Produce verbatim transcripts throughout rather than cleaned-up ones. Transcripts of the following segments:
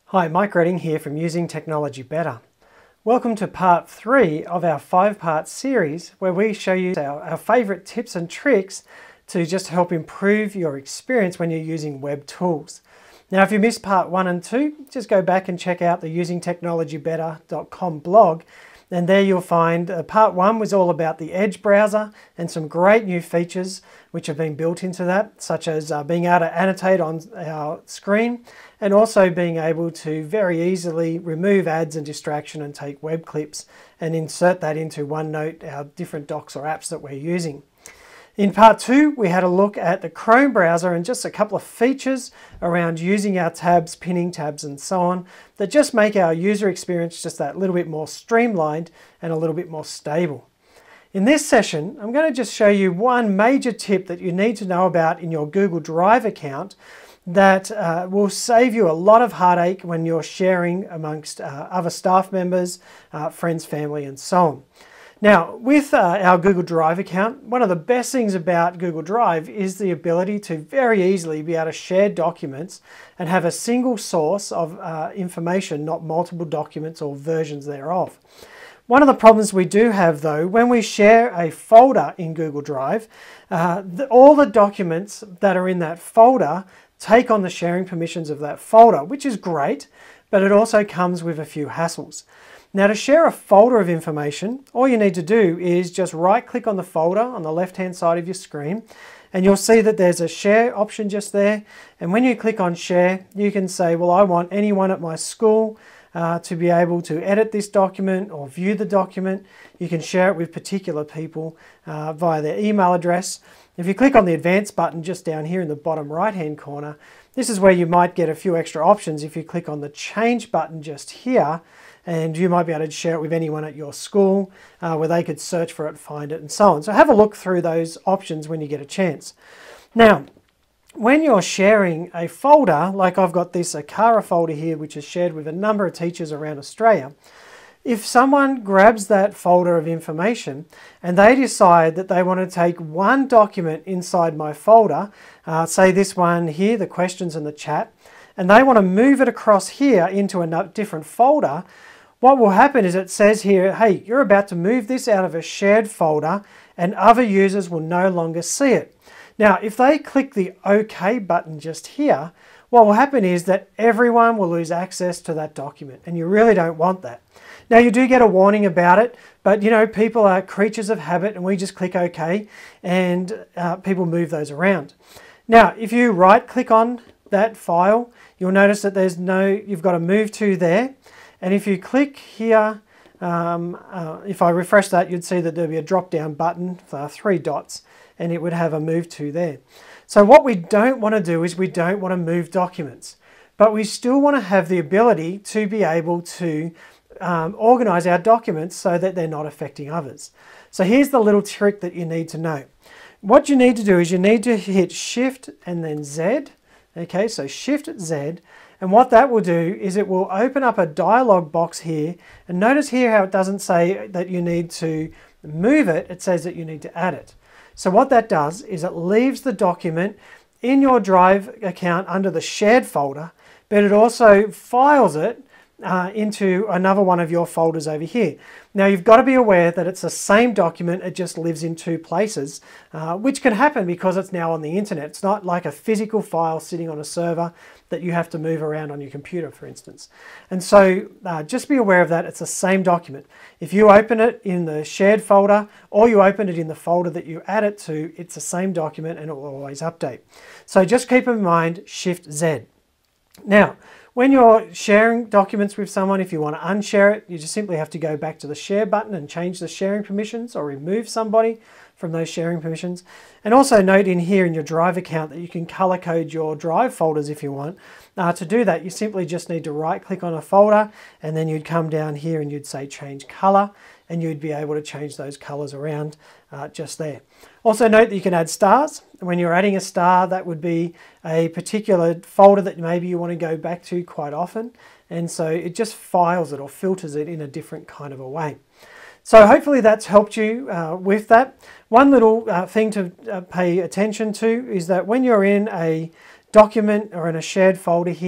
Hi, Mike Redding here from Using Technology Better. Welcome to part three of our five-part series where we show you our, our favourite tips and tricks to just help improve your experience when you're using web tools. Now, if you missed part one and two, just go back and check out the using technology better dot com blog, and there you'll find uh, part one was all about the Edge browser and some great new features which have been built into that, such as uh, being able to annotate on our screen and also being able to very easily remove ads and distraction and take web clips and insert that into OneNote, our different docs or apps that we're using. In part two, we had a look at the Chrome browser and just a couple of features around using our tabs, pinning tabs and so on that just make our user experience just that little bit more streamlined and a little bit more stable. In this session, I'm going to just show you one major tip that you need to know about in your Google Drive account that uh, will save you a lot of heartache when you're sharing amongst uh, other staff members, uh, friends, family and so on. Now, with uh, our Google Drive account, one of the best things about Google Drive is the ability to very easily be able to share documents and have a single source of uh, information, not multiple documents or versions thereof. One of the problems we do have though, when we share a folder in Google Drive, uh, the, all the documents that are in that folder take on the sharing permissions of that folder, which is great, but it also comes with a few hassles. Now, to share a folder of information, all you need to do is just right click on the folder on the left hand side of your screen and you'll see that there's a share option just there, and when you click on share you can say, well, I want anyone at my school uh, to be able to edit this document or view the document. You can share it with particular people uh, via their email address. If you click on the advanced button just down here in the bottom right hand corner, this is where you might get a few extra options. If you click on the change button just here, and you might be able to share it with anyone at your school uh, where they could search for it, find it and so on. So have a look through those options when you get a chance. Now, when you're sharing a folder, like I've got this Akara folder here which is shared with a number of teachers around Australia, if someone grabs that folder of information and they decide that they want to take one document inside my folder, uh, say this one here, the questions and the chat, and they want to move it across here into a different folder, what will happen is it says here, hey, you're about to move this out of a shared folder and other users will no longer see it. Now, if they click the OK button just here, what will happen is that everyone will lose access to that document, and you really don't want that. Now, you do get a warning about it, but you know, people are creatures of habit and we just click OK and uh, people move those around. Now, if you right click on that file, you'll notice that there's no, you've got to move to there. And if you click here, um, uh, if I refresh that, you'd see that there'll be a drop down button for three dots and it would have a move to there. So what we don't want to do is we don't want to move documents, but we still want to have the ability to be able to um, organize our documents so that they're not affecting others. So here's the little trick that you need to know. What you need to do is you need to hit Shift and then Z. Okay, so Shift Z. And what that will do is it will open up a dialog box here, and notice here how it doesn't say that you need to move it, it says that you need to add it. So what that does is it leaves the document in your Drive account under the shared folder, but it also files it uh, into another one of your folders over here. Now, you've got to be aware that it's the same document, it just lives in two places, uh, which can happen because it's now on the internet. It's not like a physical file sitting on a server that you have to move around on your computer, for instance. And so uh, just be aware of that. It's the same document. If you open it in the shared folder or you open it in the folder that you add it to, it's the same document and it will always update. So just keep in mind Shift Z. Now, when you're sharing documents with someone, if you want to unshare it, you just simply have to go back to the share button and change the sharing permissions or remove somebody from those sharing permissions. And also note in here in your Drive account that you can color code your Drive folders if you want. Uh, to do that, you simply just need to right click on a folder and then you'd come down here and you'd say change color, and you'd be able to change those colors around uh, just there. Also note that you can add stars. When you're adding a star, that would be a particular folder that maybe you want to go back to quite often, and so it just files it or filters it in a different kind of a way. So hopefully that's helped you uh, with that. One little uh, thing to uh, pay attention to is that when you're in a document or in a shared folder here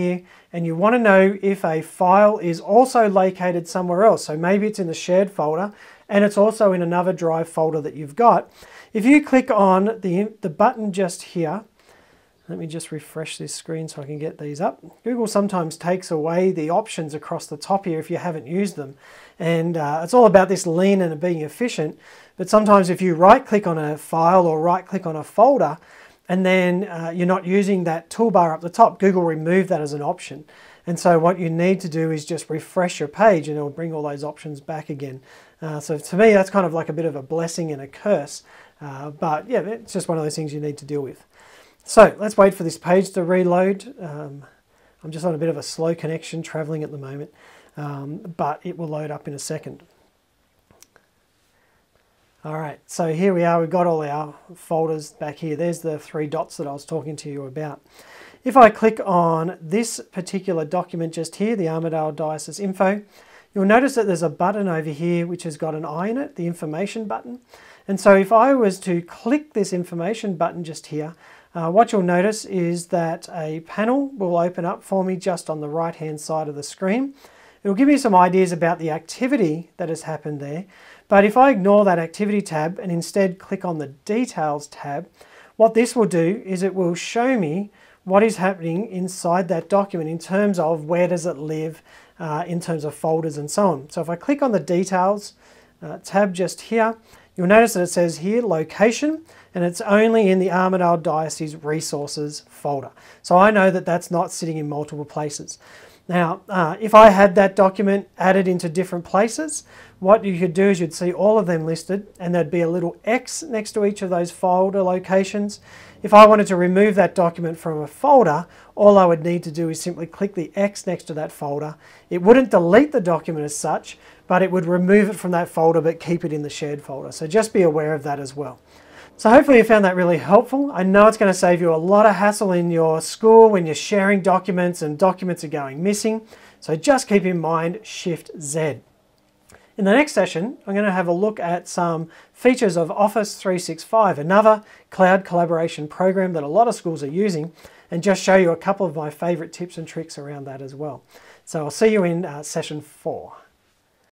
and you want to know if a file is also located somewhere else. So maybe it's in the shared folder and it's also in another drive folder that you've got. If you click on the, the button just here, let me just refresh this screen so I can get these up. Google sometimes takes away the options across the top here if you haven't used them. And uh, it's all about this lean and being efficient. But sometimes if you right click on a file or right click on a folder and then uh, you're not using that toolbar up the top, Google will remove that as an option. And so what you need to do is just refresh your page and it'll bring all those options back again. Uh, so to me, that's kind of like a bit of a blessing and a curse. Uh, but yeah, it's just one of those things you need to deal with. So let's wait for this page to reload. Um, I'm just on a bit of a slow connection traveling at the moment, um, but it will load up in a second. All right, so here we are. We've got all our folders back here. There's the three dots that I was talking to you about. If I click on this particular document just here, the Armidale Diocese info, you'll notice that there's a button over here which has got an eye in it, the information button. And so if I was to click this information button just here, Uh, what you'll notice is that a panel will open up for me just on the right hand side of the screen. It'll give me some ideas about the activity that has happened there, but if I ignore that activity tab and instead click on the details tab, what this will do is it will show me what is happening inside that document in terms of where does it live, uh, in terms of folders and so on. So if I click on the details uh, tab just here, you'll notice that it says here location, and it's only in the Armidale Diocese Resources folder. So I know that that's not sitting in multiple places. Now, uh, if I had that document added into different places, what you could do is you'd see all of them listed, and there'd be a little X next to each of those folder locations. If I wanted to remove that document from a folder, all I would need to do is simply click the X next to that folder. It wouldn't delete the document as such, but it would remove it from that folder but keep it in the shared folder. So just be aware of that as well. So hopefully you found that really helpful. I know it's going to save you a lot of hassle in your school when you're sharing documents and documents are going missing. So just keep in mind Shift Z. In the next session, I'm going to have a look at some features of Office three sixty-five, another cloud collaboration program that a lot of schools are using, and just show you a couple of my favorite tips and tricks around that as well. So I'll see you in uh, session four.